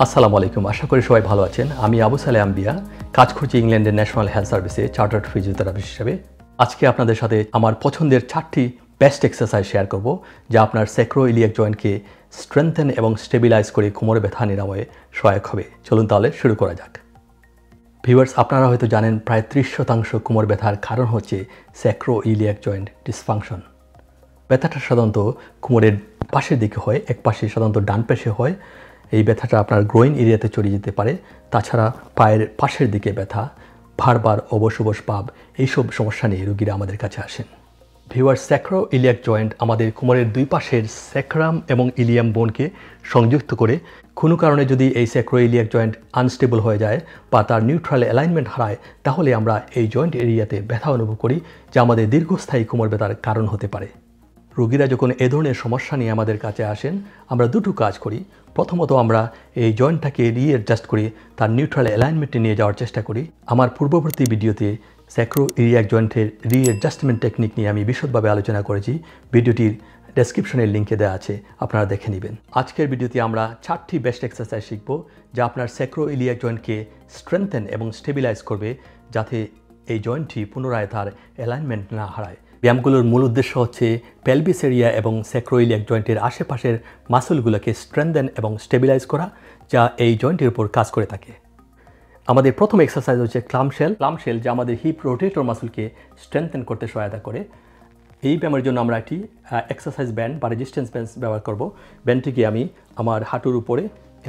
আসসালামু আলাইকুম। আশা করি সবাই ভালো আছেন। আমি আবু সালে আম্বিয়া, কাজ করছি ইংল্যান্ডের ন্যাশনাল হেলথ সার্ভিসে চার্টার্ড ফিজিওথেরাপিস্ট হিসেবে। আজকে আপনাদের সাথে আমার পছন্দের 4টি বেস্ট এক্সারসাইজ শেয়ার করব, যা আপনার স্যাক্রোইলিয়াক জয়েন্টকে স্ট্রেংথেন এবং স্টেবিলাইজ করে কোমর ব্যথা নিরাময়ে সহায়ক হবে। চলুন তাহলে শুরু করা যাক। ভিউয়ার্স, আপনারা হয়তো জানেন প্রায় 30% কোমর ব্যথার কারণ হচ্ছে স্যাক্রোইলিয়াক জয়েন্ট ডিসফাংশন। ব্যথাটা সাধারণত কোমরের পাশের দিকে হয়, এক পাশে সাধারণত ডান পাশে হয়। এই ব্যথাটা আপনার গ্রোইন এরিয়াতে চলে যেতে পারে। তাছাড়া পায়ের পাশের দিকে ব্যথা, বারবার অবশ ভাব, এইসব সমস্যা নিয়ে রোগীরা আমাদের কাছে আসেন। ভিউয়ার, স্যাক্রোইলিয়াক জয়েন্ট আমাদের কোমরের দুই পাশের স্যাক্রাম এবং ইলিয়াম বোনকে সংযুক্ত করে। কোনো কারণে যদি এই স্যাক্রোইলিয়াক জয়েন্ট আনস্টেবল হয়ে যায় বা তার নিউট্রাল অ্যালাইনমেন্ট হারায়, তাহলে আমরা এই জয়েন্ট এরিয়াতে ব্যথা অনুভব করি, যা আমাদের দীর্ঘস্থায়ী কোমর ব্যথার কারণ হতে পারে। রোগীরা যখন এ ধরনের সমস্যা নিয়ে আমাদের কাছে আসেন, আমরা দুটো কাজ করি। প্রথমত, আমরা এই জয়েন্টটাকে রিঅ্যাডজাস্ট করি, তার নিউট্রাল অ্যালাইনমেন্টে নিয়ে যাওয়ার চেষ্টা করি। আমার পূর্ববর্তী ভিডিওতে স্যাক্রোইলিয়াক জয়েন্টের রিঅ্যাডজাস্টমেন্ট টেকনিক নিয়ে আমি বিশদভাবে আলোচনা করেছি। ভিডিওটির ডেসক্রিপশনের লিঙ্কে দেওয়া আছে, আপনারা দেখে নেবেন। আজকের ভিডিওতে আমরা 4টি বেস্ট এক্সারসাইজ শিখব, যা আপনার স্যাক্রোইলিয়াক জয়েন্টকে স্ট্রেংথেন এবং স্টেবিলাইজ করবে, যাতে এই জয়েন্টটি পুনরায় তার অ্যালাইনমেন্ট না হারায়। ব্যায়ামগুলোর মূল উদ্দেশ্য হচ্ছে পেলভিস এরিয়া এবং স্যাক্রোইলিয়াক জয়েন্টের আশেপাশের মাসলগুলোকে স্ট্রেংথেন এবং স্টেবিলাইজ করা, যা এই জয়েন্টের উপর কাজ করে থাকে। আমাদের প্রথম এক্সারসাইজ হচ্ছে ক্লামশেল, যা আমাদের হিপ রোটেটর মাসলকে স্ট্রেংথেন করতে সহায়তা করে। এই ব্যায়ামের জন্য আমরা একটি এক্সারসাইজ ব্যান্ড বা রেজিস্ট্যান্স ব্যান্ড ব্যবহার করব। ব্যান্ডটিকে আমি আমার হাঁটুর উপরে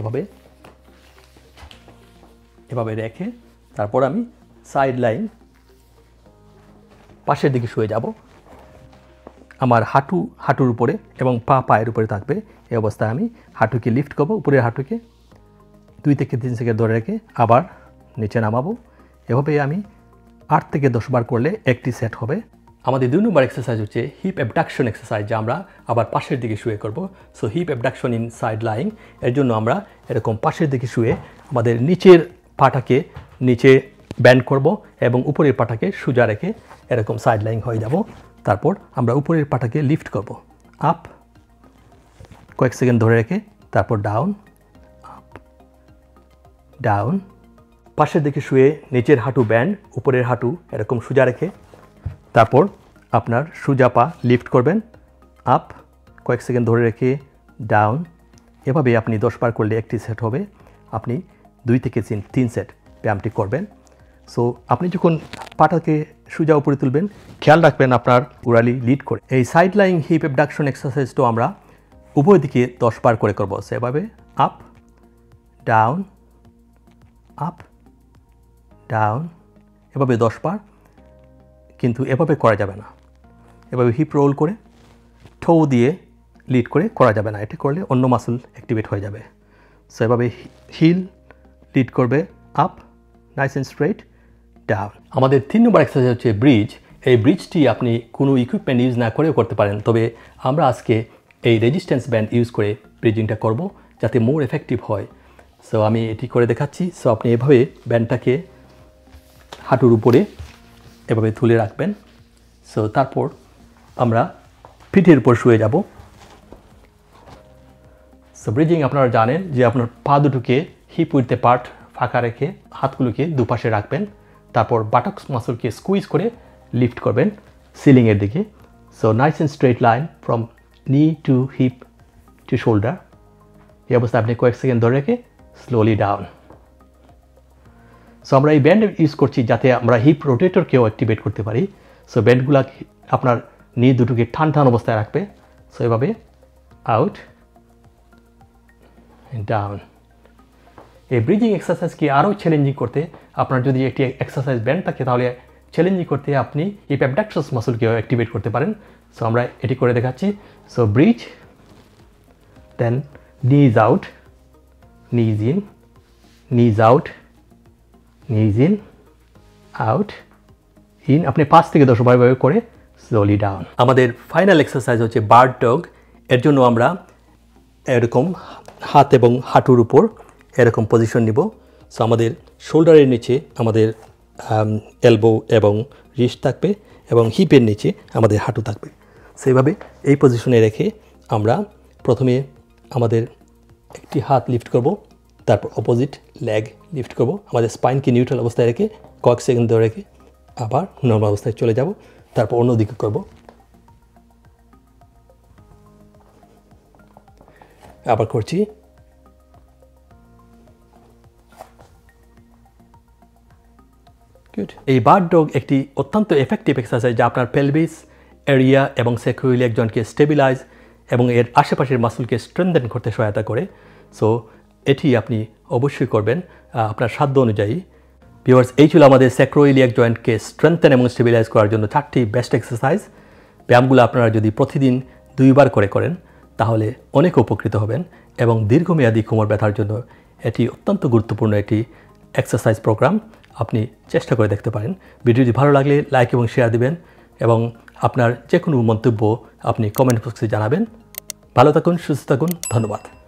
এভাবে রেখে তারপর আমি সাইড লাইন পাশের দিকে শুয়ে যাব। আমার হাঁটুর উপরে এবং পায়ের উপরে থাকবে। এই অবস্থায় আমি হাঁটুকে লিফট করব, উপরের হাঁটুকে 2 থেকে 3 সেকেন্ড ধরে রেখে আবার নিচে নামাবো। এভাবে আমি 8 থেকে 10 বার করলে একটি সেট হবে। আমাদের 2 নম্বর এক্সারসাইজ হচ্ছে হিপ অ্যাবডাকশন এক্সারসাইজ, যা আমরা আবার পাশের দিকে শুয়ে করব। So hip abduction in side lying, এর জন্য আমরা এরকম পাশের দিকে শুয়ে আমাদের নিচের পাটাকে নিচে ব্যান্ড করব এবং উপরের পাটাকে সোজা রেখে এরকম সাইড লাইন হয়ে যাব। তারপর আমরা উপরের পাটাকে লিফট করব, আপ কয়েক সেকেন্ড ধরে রেখে, তারপর ডাউন, আপ, ডাউন। পাশের দিকে শুয়ে নিচের হাঁটু ব্যান্ড, উপরের হাঁটু এরকম সোজা রেখে তারপর আপনার সোজা পা লিফট করবেন, আপ কয়েক সেকেন্ড ধরে রেখে, ডাউন। এভাবে আপনি 10 বার করলে একটি সেট হবে। আপনি 2 থেকে 3 সেট ব্যায়ামটি করবেন। সো আপনি যখন পাটাকে সোজা উপরে তুলবেন, খেয়াল রাখবেন আপনার উড়ালি লিড করে। এই সাইড লাইং হিপ অ্যাবডাকশন এক্সারসাইজটা আমরা উভয় দিকে 10 বার করে করব। সেভাবে আপ, ডাউন, আপ, ডাউন, এভাবে 10 বার। কিন্তু এভাবে করা যাবে না, এভাবে হিপ রোল করে ঠৌ দিয়ে লিড করে করা যাবে না। এটা করলে অন্য মাসল অ্যাক্টিভেট হয়ে যাবে। সো এভাবে হিল লিড করবে, up, nice and straight, down. আমাদের 3 নম্বর এক্সারসাইজ হচ্ছে ব্রিজ। এই ব্রিজটি আপনি কোনো ইকুইপমেন্ট ইউজ না করেও করতে পারেন, তবে আমরা আজকে এই রেজিস্ট্যান্স ব্যান্ড ইউজ করে ব্রিজিংটা করব, যাতে মোর এফেক্টিভ হয়। সো আমি এটি করে দেখাচ্ছি। সো আপনি এভাবে ব্যান্ডটাকে হাঁটুর উপরে এভাবে তুলে রাখবেন। সো তারপর আমরা পিঠের উপর শুয়ে যাব। সো ব্রিজিং আপনারা জানেন যে আপনার পা দুটোকে হিপ উইথ দ্য পার্ট ফাঁকা রেখে হাতগুলোকে দুপাশে রাখবেন। তারপর বাটক্স মাসলকে স্কুইজ করে লিফট করবেন সিলিংয়ের দিকে। So nice and straight line from knee to hip to shoulder. এই অবস্থায় আপনি কয়েক সেকেন্ড ধরে রেখে স্লোলি ডাউন। সো আমরা এই ব্যান্ড ইউজ করছি যাতে আমরা হিপ রোটেটরকেও অ্যাক্টিভেট করতে পারি। সো ব্যান্ডগুলো আপনার নি দুটোকে টান অবস্থায় রাখবে। সো এভাবে আউট, ডাউন। এই ব্রিজিং এক্সারসাইজকে আরও চ্যালেঞ্জিং করতে আপনার যদি একটি এক্সারসাইজ ব্যান্ড থাকে, তাহলে চ্যালেঞ্জিং করতে আপনি হিপ অ্যাবডাকশন মাসলকেও অ্যাক্টিভেট করতে পারেন। সো আমরা এটি করে দেখাচ্ছি। সো ব্রিজ, দেন নিজ আউট, নিজ ইন, নিজ আউট, নিজ ইন, আউট, ইন। আপনি 5 থেকে 10 বার করে স্লোলি ডাউন। আমাদের ফাইনাল এক্সারসাইজ হচ্ছে বার্ড ডগ। এর জন্য আমরা এরকম হাত এবং হাঁটুর উপর এরকম পজিশন নিব। সো আমাদের শোল্ডারের নিচে আমাদের এলবো এবং রিস্ট থাকবে এবং হিপের নিচে আমাদের হাঁটু থাকবে। সেইভাবে এই পজিশনে রেখে আমরা প্রথমে আমাদের একটি হাত লিফট করব, তারপর অপোজিট লেগ লিফট করব। আমাদের স্পাইনকে নিউট্রাল অবস্থায় রেখে কয়েক সেকেন্ড ধরে রেখে আবার নর্মাল অবস্থায় চলে যাব। তারপর অন্যদিকে করব। আবার করছি। এই বার্ড ডগ একটি অত্যন্ত এফেক্টিভ এক্সারসাইজ যা আপনার পেলভিস এরিয়া এবং স্যাক্রোইলিয়াক জয়েন্টকে স্টেবিলাইজ এবং এর আশেপাশের মাসুলকে স্ট্রেনথেন করতে সহায়তা করে। সো এটি আপনি অবশ্যই করবেন আপনার সাধ্য অনুযায়ী। ভিউয়ার্স, এই ছিল আমাদের স্যাক্রোইলিয়াক জয়েন্টকে স্ট্রেনথেন এবং স্টেবিলাইজ করার জন্য 4টি বেস্ট এক্সারসাইজ। ব্যায়ামগুলো আপনারা যদি প্রতিদিন 2 বার করে করেন তাহলে অনেক উপকৃত হবেন এবং দীর্ঘমেয়াদী কোমর ব্যথার জন্য এটি অত্যন্ত গুরুত্বপূর্ণ একটি এক্সারসাইজ প্রোগ্রাম। আপনি চেষ্টা করে দেখতে পারেন। ভিডিওটি ভালো লাগলে লাইক এবং শেয়ার দিবেন এবং আপনার যে কোনো মন্তব্য আপনি কমেন্ট বক্সে জানাবেন। ভালো থাকুন, সুস্থ থাকুন, ধন্যবাদ।